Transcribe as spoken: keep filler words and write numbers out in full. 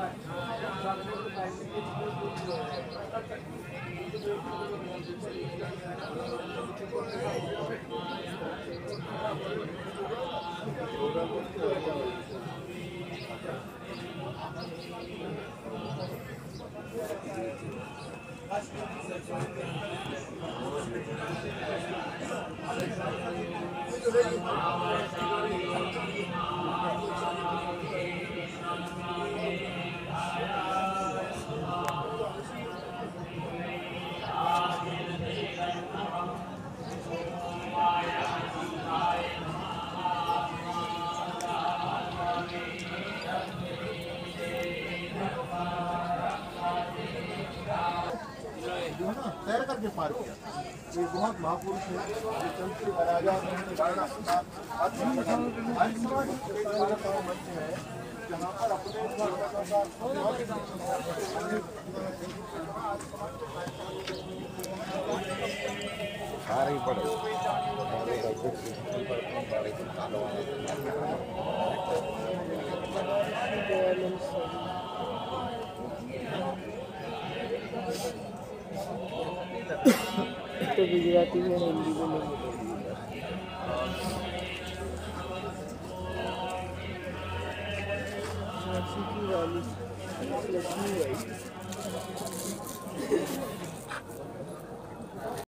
तैर करके पार किया। ये बहुत महापुरुष है। राजा मंच है जहाँ पर अपने सारी पड़े तो गुजराती में हिंदी में नहीं झांसी की रानी लक्ष्मी बाई।